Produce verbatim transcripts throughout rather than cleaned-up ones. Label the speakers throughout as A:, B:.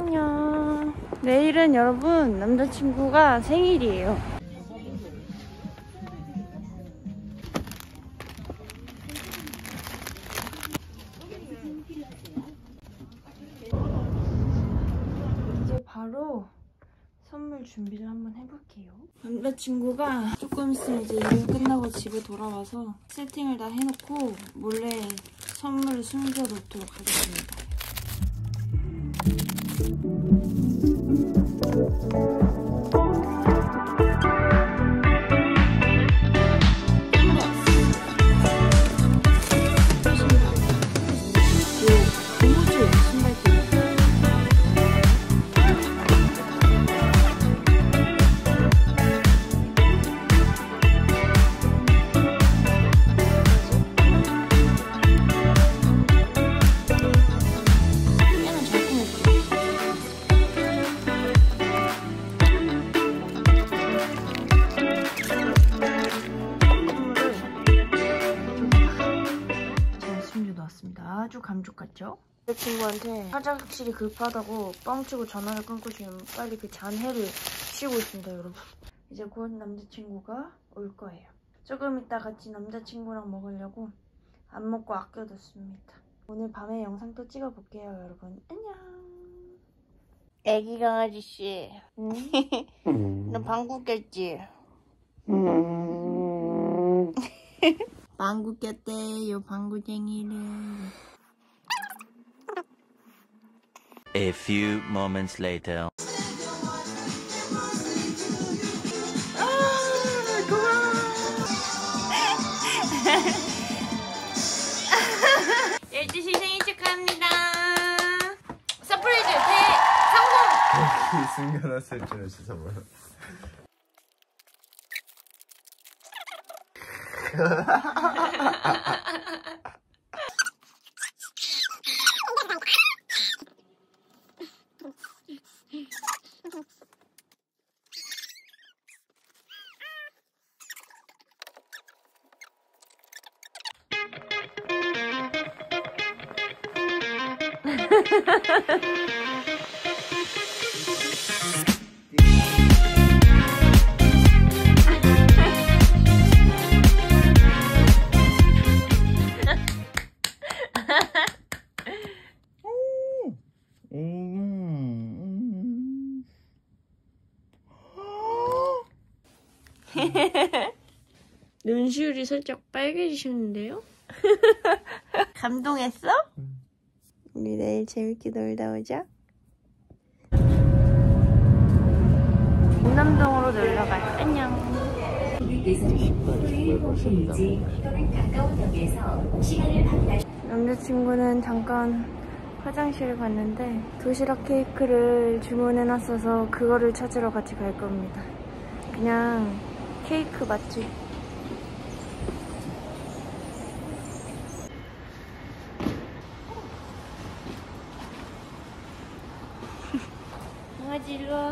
A: 안녕. 내일은 여러분 남자친구가 생일이에요. 이제 바로 선물 준비를 한번 해볼게요. 남자친구가 조금 있으면 이제 일 끝나고 집에 돌아와서 세팅을 다 해놓고 몰래 선물을 숨겨놓도록 하겠습니다. 아주 감쪽 같죠? 내 친구한테 화장실이 급하다고 뻥치고 전화를 끊고 지금 빨리 그 잔해를 쉬고 있습니다, 여러분. 이제 곧 남자친구가 올 거예요. 조금 이따 같이 남자친구랑 먹으려고 안 먹고 아껴뒀습니다. 오늘 밤에 영상 또 찍어볼게요, 여러분. 안녕. 애기 강아지씨. 응? 너 방구 꼈지? 방구 꼈대요, 방구쟁이를.
B: A few moments later.
A: 아, 고마워. 열두 시 생일 축하합니다. 서프라이즈 대 성공!
C: 숨겨놨을 줄은 진짜 몰라.
A: 눈시울이 살짝 빨개지셨는데요? 감동했어? 응. 우리 내일 재밌게 놀다 오자. 운남동으로 놀러가요. 안녕. 남자친구는 잠깐 화장실을 갔는데 도시락 케이크를 주문해놨어서 그거를 찾으러 같이 갈 겁니다. 그냥 케이크 맛집. 강아지 일로 와.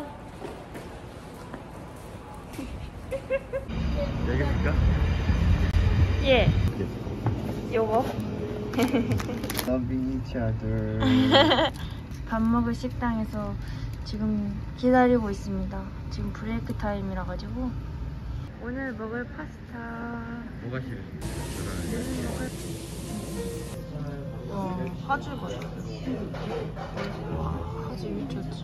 C: 여기 볼까?
A: 예. 요거.
C: Loving each other.
A: 밥 먹을 식당에서 지금 기다리고 있습니다. 지금 브레이크 타임이라 가지고 오늘 먹을 파스타.
C: 뭐가 싫어?
A: 와, 하즈거든. 와, 하즈 미쳤지.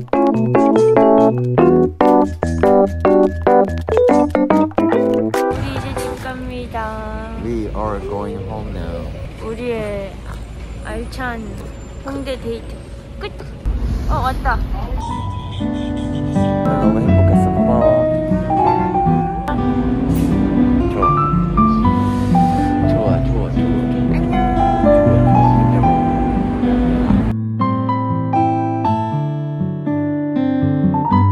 A: 우리
B: We're going home now.
A: 우리의 알찬 홍대 데이트 끝! 어 왔다.
B: 너무 행복했어.